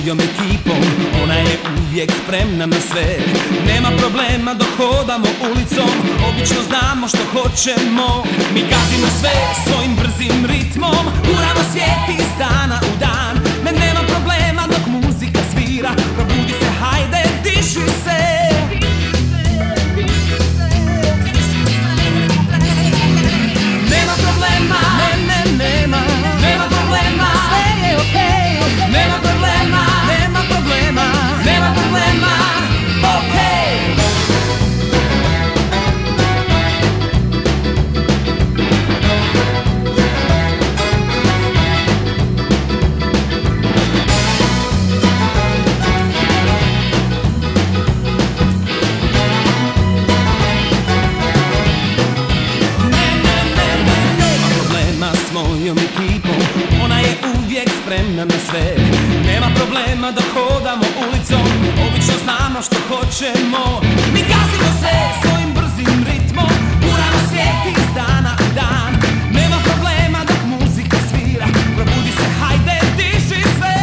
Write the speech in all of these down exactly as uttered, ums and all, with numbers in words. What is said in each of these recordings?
svojom ekipom, ona je uvijek spremna na sve. Nema problema dok hodamo ulicom, obično znamo što hoćemo. Mi gazimo sve svojim brzim ritmom, guramo svijet iz dana u dan. Ne, nema problema dok muzika svira, probudi se, hajde, diši se. Nema problema, ne, ne, nema, nema problema, sve je okej. Nema problema, nema problema, nema problema, okej. Mojom ekipom, ona je uvijek spremna na sve. Nema problema da hodamo ulicom, obično znamo što hoćemo. Mi gazimo se svojim brzim ritmom, guramo svijet iz dana u dan. Nema problema dok muzika svira, probudi se, hajde, diži sve.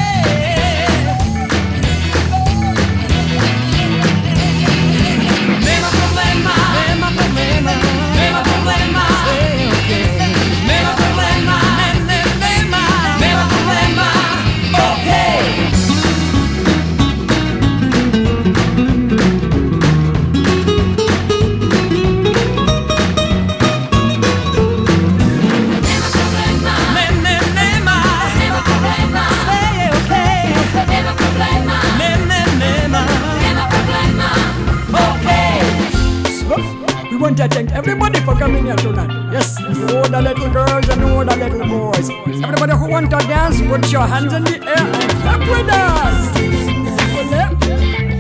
Nema problema, nema problema, nema problema, sve je okej. Nema problema, ne, ne, nema, nema problema, okej. Nema problema, ne, ne, nema, nema problema, sve je okej. Nema problema, ne, ne, nema, nema problema, okej. We want to thank everybody for coming here tonight. Yes, all the little girls and all the little boys. Everybody who want to dance, put your hands in the air and clap with us.